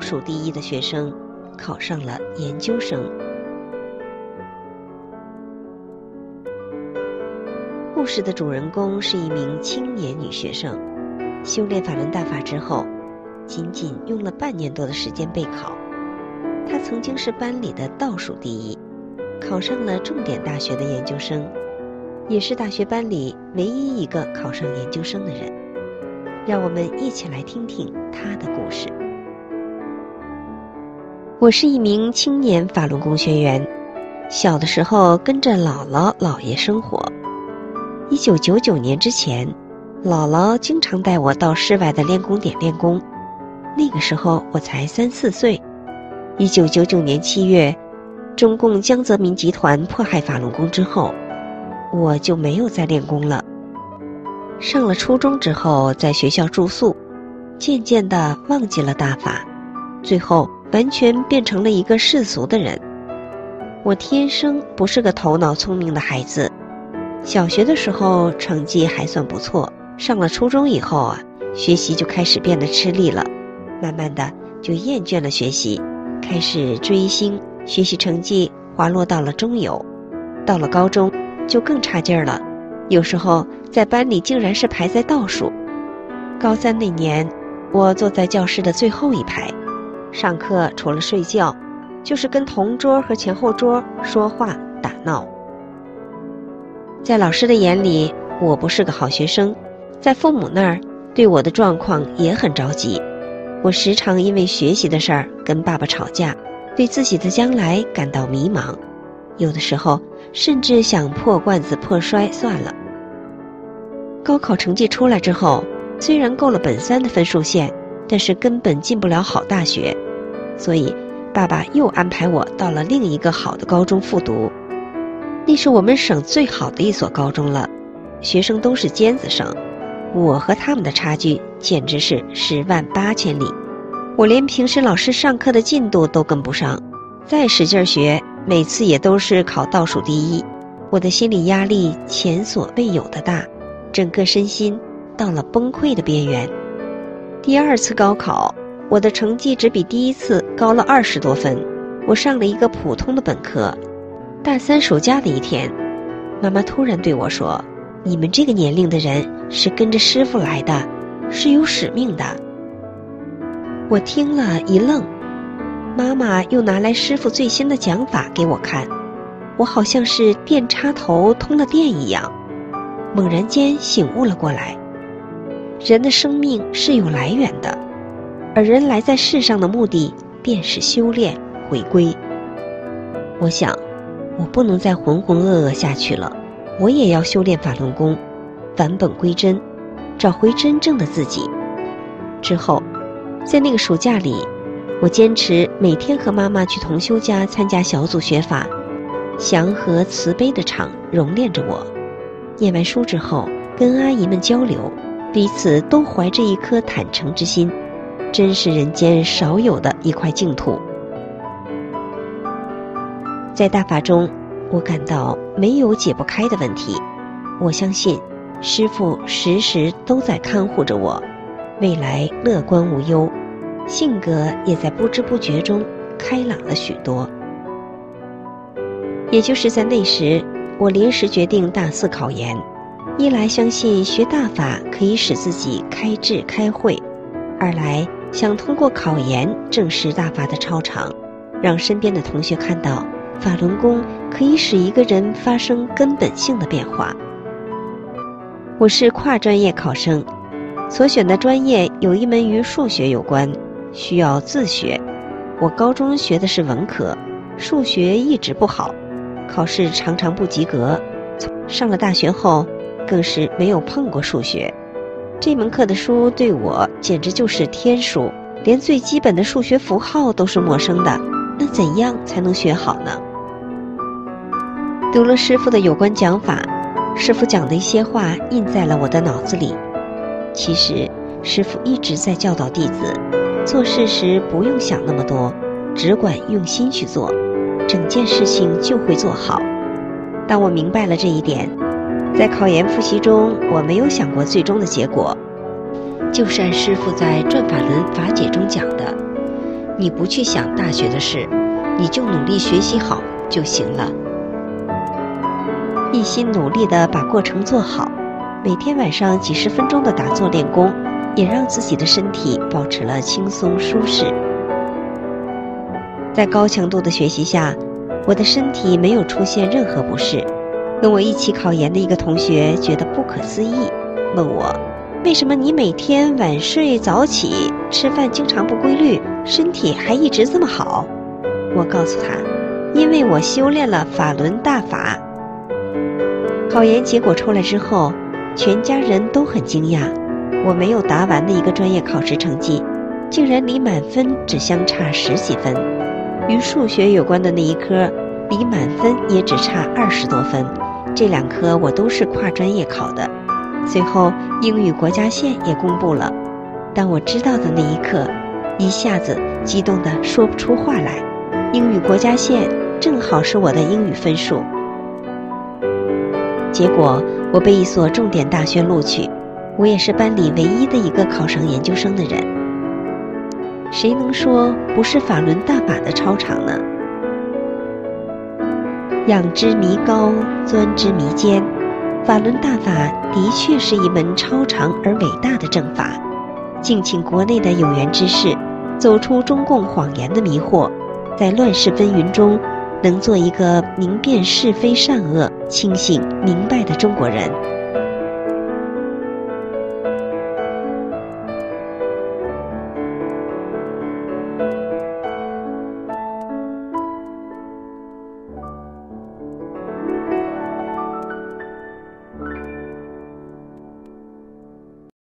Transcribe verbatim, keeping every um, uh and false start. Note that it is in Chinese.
数第一的学生考上了研究生。故事的主人公是一名青年女学生，修炼法轮大法之后，仅仅用了半年多的时间备考。她曾经是班里的倒数第一，考上了重点大学的研究生，也是大学班里唯一一个考上研究生的人。让我们一起来听听她的故事。我是一名青年法轮功学员，小的时候跟着姥姥姥爷生活。一九九九年之前，姥姥经常带我到室外的练功点练功，那个时候我才三四岁。一九九九年七月，中共江泽民集团迫害法轮功之后，我就没有再练功了。上了初中之后，在学校住宿，渐渐地忘记了大法，最后完全变成了一个世俗的人。我天生不是个头脑聪明的孩子，小学的时候成绩还算不错，上了初中以后啊，学习就开始变得吃力了，慢慢的就厌倦了学习，开始追星，学习成绩滑落到了中游。到了高中就更差劲儿了，有时候在班里竟然是排在倒数。高三那年，我坐在教室的最后一排，上课除了睡觉，就是跟同桌和前后桌说话打闹。在老师的眼里，我不是个好学生，在父母那儿对我的状况也很着急。我时常因为学习的事儿跟爸爸吵架，对自己的将来感到迷茫，有的时候甚至想破罐子破摔算了。高考成绩出来之后，虽然够了本三的分数线，但是根本进不了好大学，所以爸爸又安排我到了另一个好的高中复读。那是我们省最好的一所高中了，学生都是尖子生，我和他们的差距简直是十万八千里。我连平时老师上课的进度都跟不上，再使劲学，每次也都是考倒数第一。我的心理压力前所未有的大，整个身心到了崩溃的边缘。第二次高考，我的成绩只比第一次高了二十多分，我上了一个普通的本科。大三暑假的一天，妈妈突然对我说，你们这个年龄的人是跟着师父来的，是有使命的。我听了一愣，妈妈又拿来师父最新的讲法给我看，我好像是电插头通了电一样，猛然间醒悟了过来。人的生命是有来源的，而人来在世上的目的便是修炼回归。我想我不能再浑浑噩噩下去了，我也要修炼法轮功，返本归真，找回真正的自己。之后在那个暑假里，我坚持每天和妈妈去同修家参加小组学法，祥和慈悲的场熔炼着我。念完书之后，跟阿姨们交流，彼此都怀着一颗坦诚之心，真是人间少有的一块净土。在大法中，我感到没有解不开的问题，我相信师父时时都在看护着我，未来乐观无忧，性格也在不知不觉中开朗了许多。也就是在那时，我临时决定大四考研，一来相信学大法可以使自己开智开慧，二来想通过考研证实大法的超常，让身边的同学看到法轮功可以使一个人发生根本性的变化。我是跨专业考生，所选的专业有一门与数学有关，需要自学。我高中学的是文科，数学一直不好，考试常常不及格。上了大学后，更是没有碰过数学。这门课的书对我简直就是天书，连最基本的数学符号都是陌生的，那怎样才能学好呢？读了师父的有关讲法，师父讲的一些话印在了我的脑子里。其实师父一直在教导弟子，做事时不用想那么多，只管用心去做，整件事情就会做好。当我明白了这一点，在考研复习中，我没有想过最终的结果，就是按师父在《转法轮法解》中讲的， 你不去想大学的事，你就努力学习好就行了。一心努力地把过程做好，每天晚上几十分钟的打坐练功，也让自己的身体保持了轻松舒适。在高强度的学习下，我的身体没有出现任何不适。跟我一起考研的一个同学觉得不可思议，问我为什么你每天晚睡早起，吃饭经常不规律，身体还一直这么好？我告诉他，因为我修炼了法轮大法。考研结果出来之后，全家人都很惊讶，我没有答完的一个专业考试成绩，竟然离满分只相差十几分。与数学有关的那一科，离满分也只差二十多分。这两科我都是跨专业考的。随后英语国家线也公布了，当我知道的那一刻，一下子激动得说不出话来。英语国家线正好是我的英语分数。结果我被一所重点大学录取，我也是班里唯一的一个考上研究生的人。谁能说不是法轮大法的超常呢？仰之弥高，钻之弥坚，法轮大法的确是一门超长而伟大的正法。敬请国内的有缘之士走出中共谎言的迷惑，在乱世纷纭中能做一个明辨是非善恶、清醒明白的中国人。